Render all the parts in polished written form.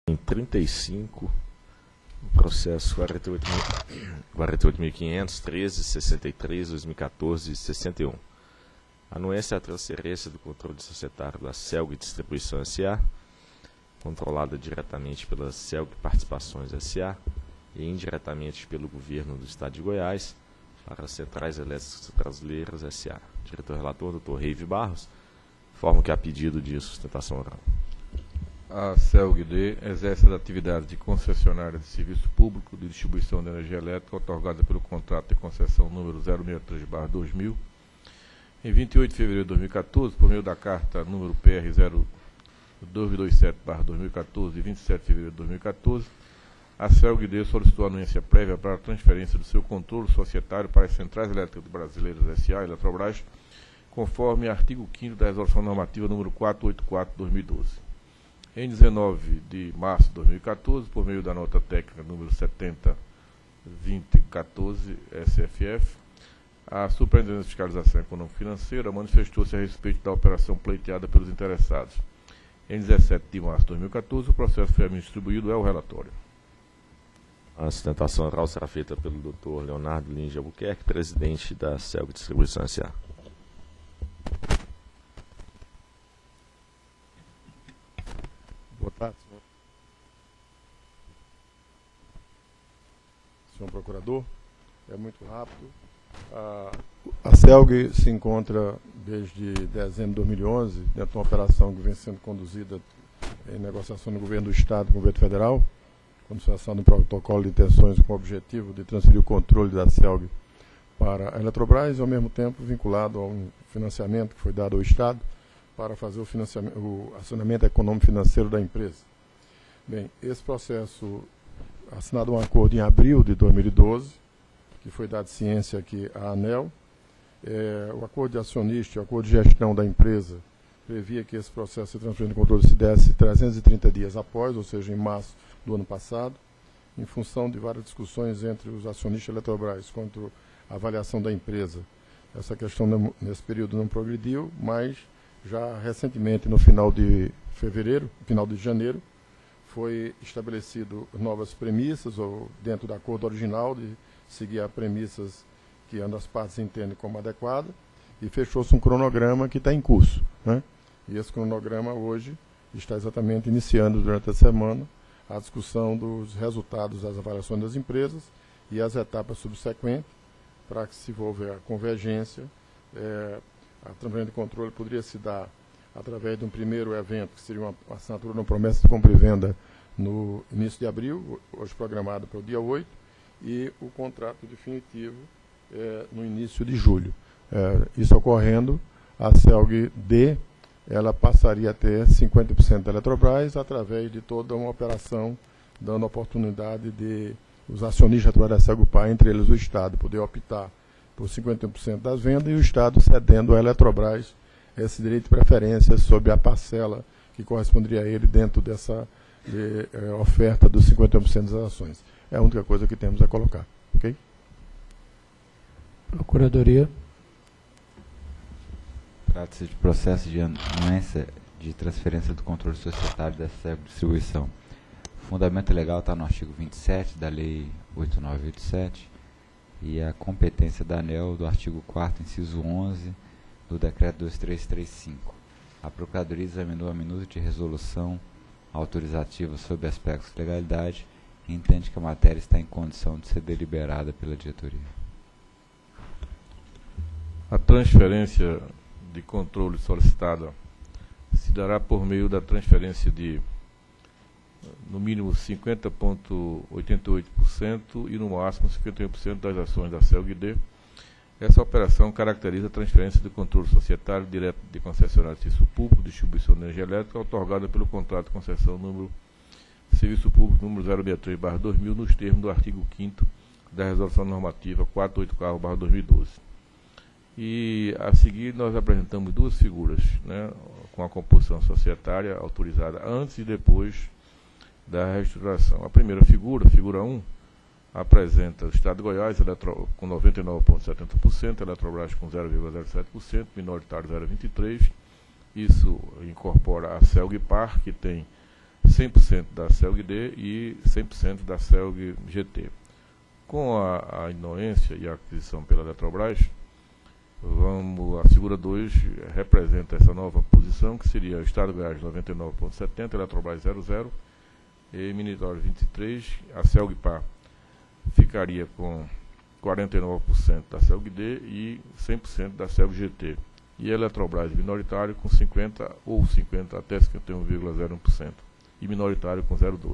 Em 35, o processo 48.513, 63, 2014 e 61. Anuência à transferência do controle societário da CELG Distribuição S.A., controlada diretamente pela CELG Participações S.A. e indiretamente pelo governo do Estado de Goiás, para as Centrais Elétricas Brasileiras S.A. Diretor-relator, Dr. Reive Barros, informo que há pedido de sustentação oral. A CELG-D exerce as atividades de concessionária de serviço público de distribuição de energia elétrica otorgada pelo contrato de concessão número 063/2000, em 28 de fevereiro de 2014, por meio da carta número PR 0227/2014, de 27 de fevereiro de 2014, a CELG-D solicitou anuência prévia para a transferência do seu controle societário para as Centrais Elétricas Brasileiras S.A. Eletrobras, conforme artigo 5º da Resolução Normativa número 484/2012. Em 19 de março de 2014, por meio da nota técnica número 70-2014 SFF, a Superintendência de Fiscalização Econômico-Financeira manifestou-se a respeito da operação pleiteada pelos interessados. Em 17 de março de 2014, o processo foi distribuído ao relatório. A sustentação oral será feita pelo Dr. Leonardo Lins de Albuquerque, presidente da CELG Distribuição S.A. Boa tarde, senhor procurador. É muito rápido. A CELG se encontra desde dezembro de 2011 dentro de uma operação que vem sendo conduzida em negociação do governo do Estado com o governo federal, com a associação de um protocolo de intenções com o objetivo de transferir o controle da CELG para a Eletrobras e, ao mesmo tempo, vinculado a um financiamento que foi dado ao Estado para fazer o acionamento econômico-financeiro da empresa. Bem, esse processo, assinado um acordo em abril de 2012, que foi dado ciência aqui à ANEEL, o acordo de acionista, o acordo de gestão da empresa, previa que esse processo de transferência de controle se desse 330 dias após, ou seja, em março do ano passado, em função de várias discussões entre os acionistas da Eletrobras quanto à avaliação da empresa. Essa questão, nesse período, não progrediu, mas já recentemente, no final de janeiro, foi estabelecido novas premissas, ou dentro do acordo original, de seguir as premissas que ambas as partes entendem como adequada, e fechou-se um cronograma que está em curso, né? E esse cronograma hoje está exatamente iniciando durante a semana a discussão dos resultados das avaliações das empresas e as etapas subsequentes, para que, se houver a convergência, a transferência de controle poderia se dar através de um primeiro evento, que seria uma assinatura de uma promessa de compra e venda no início de abril, hoje programado para o dia 8, e o contrato definitivo no início de julho. Isso ocorrendo, a CELG-D ela passaria a ter 50% da Eletrobras através de toda uma operação, dando a oportunidade de os acionistas da CELG-PA, entre eles o Estado, poder optar por 51% das vendas e o Estado cedendo à Eletrobras esse direito de preferência sobre a parcela que corresponderia a ele dentro dessa oferta dos 51% das ações. É a única coisa que temos a colocar. Ok? Procuradoria. Trata-se de processo de anuência de transferência do controle societário da CELG Distribuição. O fundamento legal está no artigo 27 da Lei 8987 e a competência da ANEEL do artigo 4º, inciso 11, do Decreto 2335. A Procuradoria examinou a minuta de resolução autorizativa sobre aspectos de legalidade e entende que a matéria está em condição de ser deliberada pela diretoria. A transferência de controle solicitada se dará por meio da transferência de, no mínimo, 50,88% e, no máximo, 51% das ações da CELG-D. Essa operação caracteriza a transferência de controle societário direto de concessionário de serviço público, distribuição de energia elétrica, otorgada pelo contrato de concessão número Serviço Público número 063/2000, nos termos do artigo 5º da Resolução Normativa 484/2012. E, a seguir, nós apresentamos duas figuras, né, com a composição societária autorizada antes e depois da reestruturação. A primeira figura, figura 1, apresenta o Estado de Goiás com 99,70%, Eletrobras com 0,07%, minoritário 0,23%. Isso incorpora a CELG-PAR, que tem 100% da CELG-D e 100% da CELG-GT. Com a anuência e a aquisição pela Eletrobras, a figura 2 representa essa nova posição, que seria o Estado de Goiás 99,70%, Eletrobras 0,0%, e Minitório 23%, a CELG-PAR ficaria com 49% da CELG-D e 100% da CELG-GT. E a Eletrobras minoritário com 50% ou 50% até 51,01%, e minoritário com 0,12%.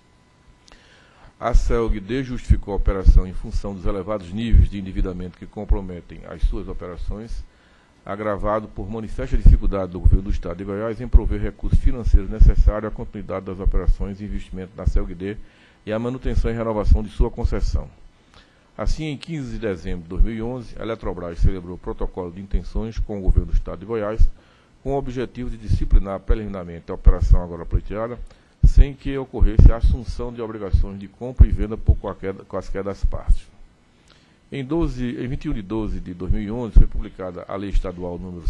A CELG-D justificou a operação em função dos elevados níveis de endividamento que comprometem as suas operações, agravado por manifesta dificuldade do governo do Estado de Goiás em prover recursos financeiros necessários à continuidade das operações e investimento na CELG-D e à manutenção e renovação de sua concessão. Assim, em 15 de dezembro de 2011, a Eletrobras celebrou o protocolo de intenções com o governo do Estado de Goiás, com o objetivo de disciplinar preliminarmente a operação agora pleiteada, sem que ocorresse a assunção de obrigações de compra e venda por quaisquer das partes. Em 21 de 12 de 2011, foi publicada a Lei Estadual número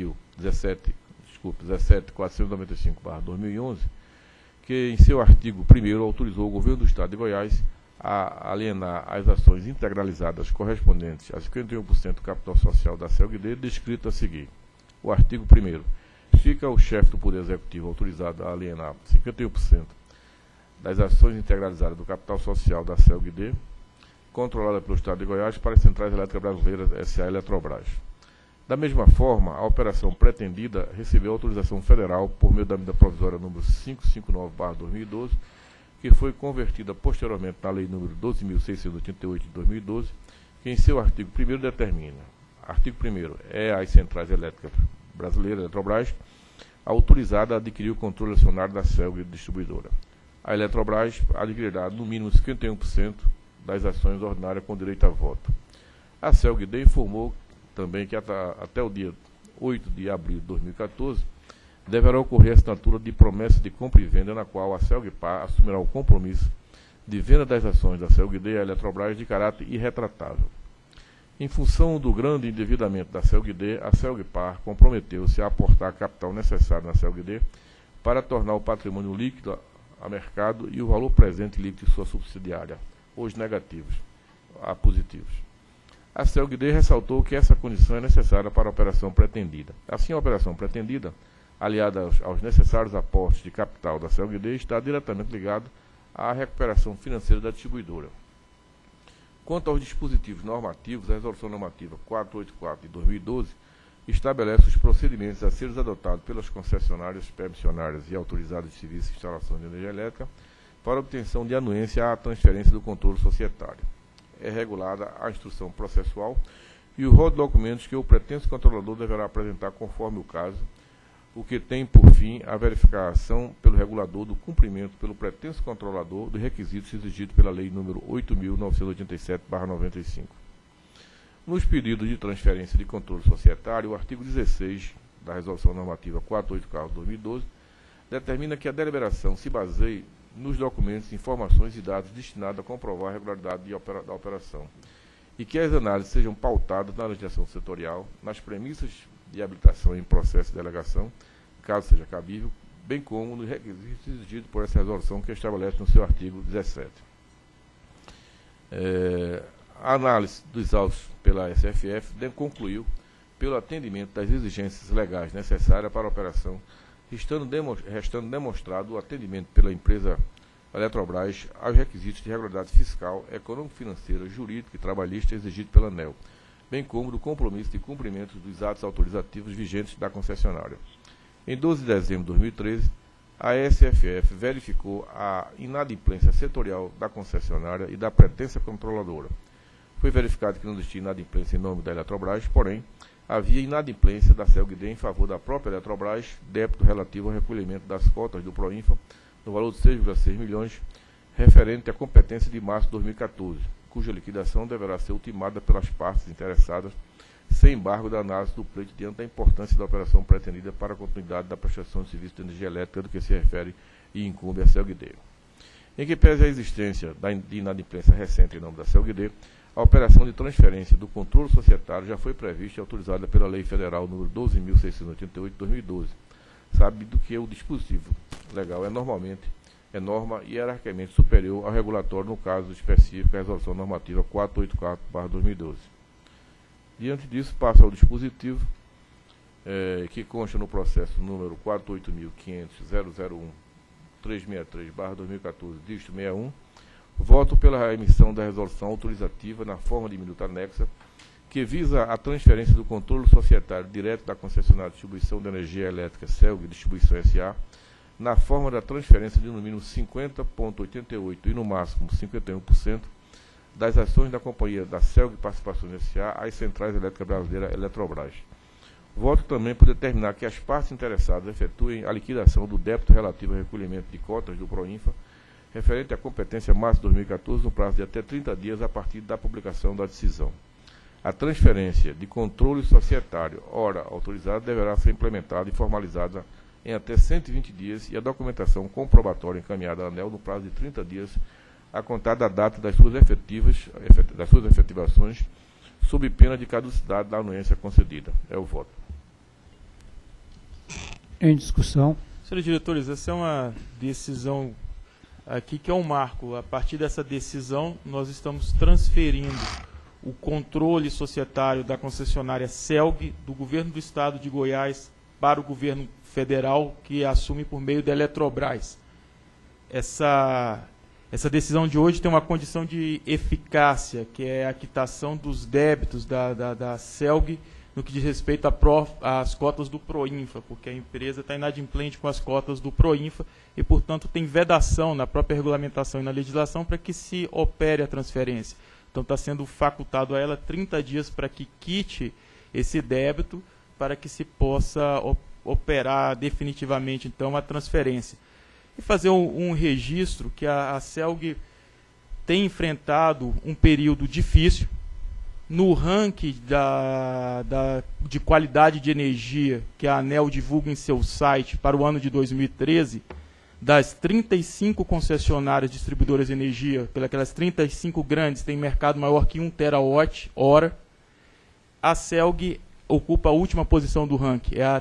17.495/2011, que em seu artigo 1º autorizou o governo do Estado de Goiás a alienar as ações integralizadas correspondentes a 51% do capital social da CELG-D, descrito a seguir. O artigo 1º. Fica o chefe do Poder Executivo autorizado a alienar 51% das ações integralizadas do capital social da CELG-D, controlada pelo Estado de Goiás, para as Centrais Elétricas Brasileiras S.A. Eletrobras. Da mesma forma, a operação pretendida recebeu autorização federal por meio da medida provisória número 559/2012, que foi convertida posteriormente na Lei número 12.688 de 2012, que em seu artigo 1º determina: artigo 1º, é as Centrais Elétricas Brasileiras Eletrobras autorizada a adquirir o controle acionário da CELG distribuidora. A Eletrobras adquirirá no mínimo 51% das ações ordinárias com direito a voto. A CELG-D informou também que até o dia 8 de abril de 2014 deverá ocorrer a assinatura de promessa de compra e venda, na qual a CELG-PAR assumirá o compromisso de venda das ações da CELG-D à Eletrobras de caráter irretratável. Em função do grande endividamento da CELG-D, a CELG-PAR comprometeu-se a aportar capital necessário na CELG-D para tornar o patrimônio líquido a mercado e o valor presente líquido de sua subsidiária, hoje negativos, a positivos. A CELG-D ressaltou que essa condição é necessária para a operação pretendida. Assim, a operação pretendida, aliada aos necessários aportes de capital da CELG-D, está diretamente ligada à recuperação financeira da distribuidora. Quanto aos dispositivos normativos, a Resolução Normativa 484 de 2012 estabelece os procedimentos a serem adotados pelas concessionárias, permissionárias e autorizadas de serviços e instalações de energia elétrica para obtenção de anuência à transferência do controle societário. É regulada a instrução processual e o rol de documentos que o pretenso controlador deverá apresentar conforme o caso, o que tem por fim a verificação pelo regulador do cumprimento pelo pretenso controlador dos requisitos exigidos pela Lei nº 8.987/95. Nos pedidos de transferência de controle societário, o artigo 16 da Resolução Normativa 484/2012 determina que a deliberação se baseie nos documentos, informações e dados destinados a comprovar a regularidade da operação e que as análises sejam pautadas na legislação setorial, nas premissas de habilitação em processo de delegação, caso seja cabível, bem como nos requisitos exigidos por essa resolução que estabelece no seu artigo 17. A análise dos autos pela SFF concluiu pelo atendimento das exigências legais necessárias para a operação, restando demonstrado o atendimento pela empresa Eletrobras aos requisitos de regularidade fiscal, econômico-financeira, jurídica e trabalhista exigidos pela ANEEL, bem como do compromisso de cumprimento dos atos autorizativos vigentes da concessionária. Em 12 de dezembro de 2013, a SFF verificou a inadimplência setorial da concessionária e da pretensa controladora. Foi verificado que não existia inadimplência em nome da Eletrobras, porém, havia inadimplência da CELG-D em favor da própria Eletrobras, débito relativo ao recolhimento das cotas do Proinfa, no valor de 6,6 milhões, referente à competência de março de 2014, cuja liquidação deverá ser ultimada pelas partes interessadas, sem embargo da análise do pleito diante da importância da operação pretendida para a continuidade da prestação de serviço de energia elétrica do que se refere e incumbe a CELG-D. Em que pese a existência de inadimplência recente em nome da CELG-D, a operação de transferência do controle societário já foi prevista e autorizada pela Lei Federal nº 12.688 de 2012, sabe do que o dispositivo legal é norma hierarquicamente superior ao regulatório no caso específico, a resolução normativa 484/2012. Diante disso, passa ao dispositivo, que consta no processo número 485.001.363/2014, dígito 61, voto pela emissão da resolução autorizativa na forma de minuta anexa, que visa a transferência do controle societário direto da concessionária de distribuição de energia elétrica CELG Distribuição S.A., na forma da transferência de no mínimo 50,88% e no máximo 51% das ações da companhia da CELG Participações S.A. às Centrais Elétricas Brasileiras Eletrobras. Voto também por determinar que as partes interessadas efetuem a liquidação do débito relativo ao recolhimento de cotas do PROINFA, referente à competência março de 2014, no prazo de até 30 dias a partir da publicação da decisão. A transferência de controle societário, ora autorizada, deverá ser implementada e formalizada em até 120 dias e a documentação comprobatória encaminhada à ANEEL no prazo de 30 dias a contar da data das suas efetivações, sob pena de caducidade da anuência concedida. É o voto. Em discussão. Senhores diretores, essa é uma decisão aqui que é um marco. A partir dessa decisão, nós estamos transferindo o controle societário da concessionária CELG do governo do estado de Goiás para o governo federal, que assume por meio da Eletrobras. Essa decisão de hoje tem uma condição de eficácia, que é a quitação dos débitos da CELG no que diz respeito às cotas do PROINFA, porque a empresa está inadimplente com as cotas do PROINFA e, portanto, tem vedação na própria regulamentação e na legislação para que se opere a transferência. Então, está sendo facultado a ela 30 dias para que quite esse débito, para que se possa operar definitivamente, então, a transferência. E fazer um registro que a CELG tem enfrentado um período difícil. No ranking de qualidade de energia que a ANEEL divulga em seu site para o ano de 2013, das 35 concessionárias distribuidoras de energia, pelas 35 grandes, tem mercado maior que 1 terawatt-hora, a CELG ocupa a última posição do ranking, é a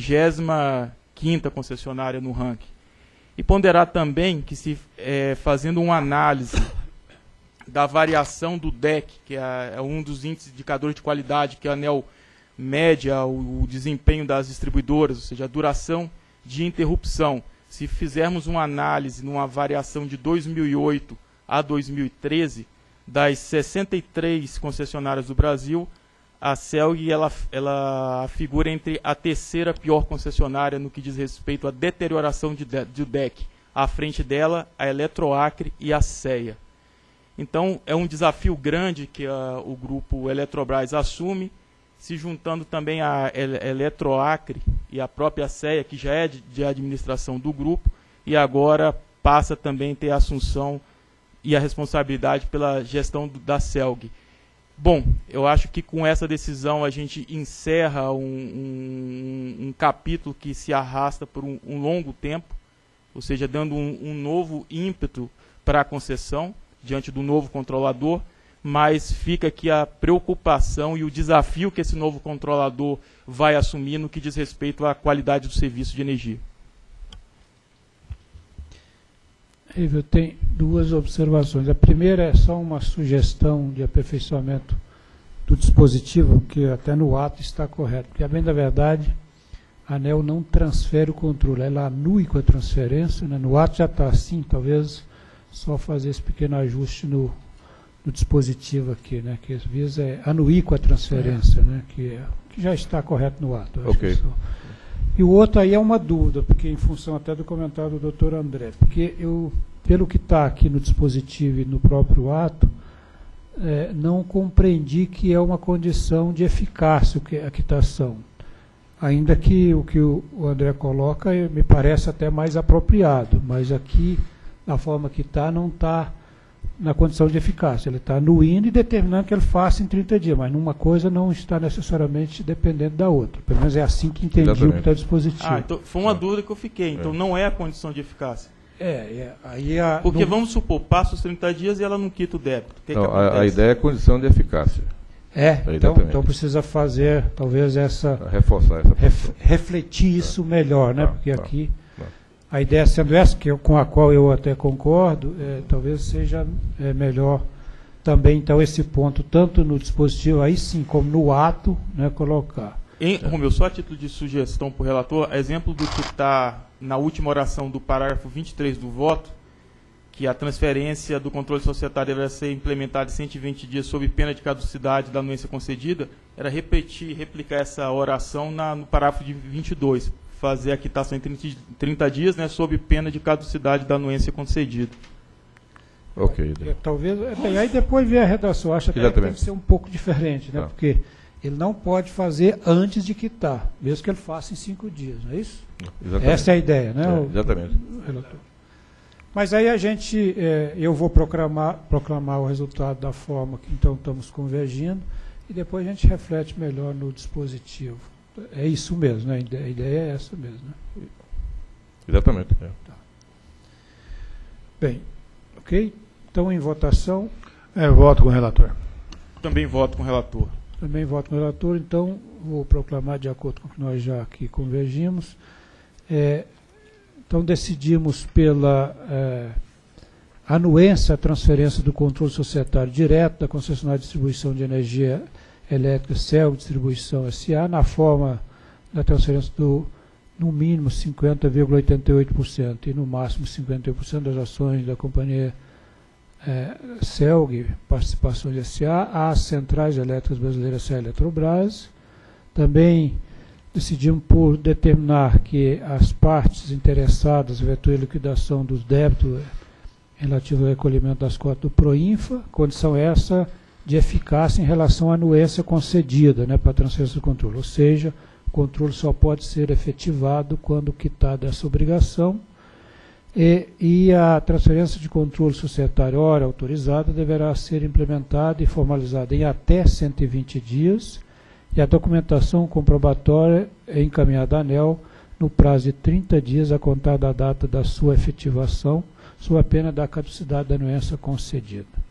35ª concessionária no ranking. E ponderar também que, fazendo uma análise da variação do DEC, que é um dos índices indicadores de qualidade que a ANEEL mede o desempenho das distribuidoras, ou seja, a duração de interrupção. Se fizermos uma análise numa variação de 2008 a 2013, das 63 concessionárias do Brasil, a CELG ela figura entre a terceira pior concessionária no que diz respeito à deterioração do DEC. À frente dela, a Eletroacre e a CEA. Então, é um desafio grande que o grupo Eletrobras assume, se juntando também a Eletroacre e a própria CEA, que já é de administração do grupo, e agora passa também a ter a assunção e a responsabilidade pela gestão da CELG. Bom, eu acho que com essa decisão a gente encerra um capítulo que se arrasta por um longo tempo, ou seja, dando um novo ímpeto para a concessão, diante do novo controlador, mas fica aqui a preocupação e o desafio que esse novo controlador vai assumir no que diz respeito à qualidade do serviço de energia. Eu tenho duas observações. A primeira é só uma sugestão de aperfeiçoamento do dispositivo, que até no ato está correto. Porque, a bem da verdade, a ANEEL não transfere o controle, ela anui com a transferência, né? No ato já está assim, talvez só fazer esse pequeno ajuste no dispositivo aqui, né, que visa anuir com a transferência, né, que já está correto no ato. Ok. E o outro aí é uma dúvida, porque em função até do comentário do Dr. André, porque eu, pelo que está aqui no dispositivo e no próprio ato, não compreendi que é uma condição de eficácia a quitação. Ainda que o André coloca me parece até mais apropriado, mas aqui, da forma que está, não está na condição de eficácia. Ele está anuindo e determinando que ele faça em 30 dias, mas numa coisa não está necessariamente dependendo da outra. Pelo menos é assim que entendi. Exatamente. O que está no dispositivo. Então, foi uma dúvida que eu fiquei. Então não é a condição de eficácia. Aí porque vamos supor, passa os 30 dias e ela não quita o débito. O que a ideia é a condição de eficácia. Então precisa fazer, talvez, reforçar essa refletir isso melhor, né? Porque aqui a ideia sendo essa, com a qual eu até concordo, talvez seja melhor também, então, esse ponto, tanto no dispositivo, aí sim, como no ato, né, colocar. Romeu, só a título de sugestão para o relator, exemplo do que está na última oração do parágrafo 23 do voto, que a transferência do controle societário deverá ser implementada em 120 dias sob pena de caducidade da anuência concedida, era replicar essa oração no parágrafo de 22, fazer a quitação em 30 dias, né, sob pena de caducidade da anuência concedida. Ok. Talvez, aí depois ver a redação, acho que tem que ser um pouco diferente, né, porque ele não pode fazer antes de quitar, mesmo que ele faça em 5 dias, não é isso? Exatamente. Essa é a ideia, né? Exatamente. Mas aí eu vou proclamar o resultado da forma que então estamos convergindo e depois a gente reflete melhor no dispositivo. É isso mesmo, né? A ideia é essa mesmo, né? Exatamente. Tá. Bem, ok? Então, em votação... voto com o relator. Também voto com o relator. Também voto com o relator, então vou proclamar de acordo com o que nós já aqui convergimos. Então, decidimos pela anuência à transferência do controle societário direto da concessionária de distribuição de energia elétrica CELG Distribuição S.A. na forma da transferência no mínimo 50,88% e no máximo 51% das ações da companhia CELG Participações S.A. às Centrais Elétricas Brasileiras CEA Eletrobras. Também decidimos por determinar que as partes interessadas efetuem a liquidação dos débitos relativos ao recolhimento das cotas do Proinfa, condição essa de eficácia em relação à anuência concedida, né, para a transferência do controle. Ou seja, o controle só pode ser efetivado quando quitada essa obrigação e a transferência de controle societário, ora autorizada, deverá ser implementada e formalizada em até 120 dias e a documentação comprobatória é encaminhada à ANEEL no prazo de 30 dias a contar da data da sua efetivação, sob a pena da caducidade da anuência concedida.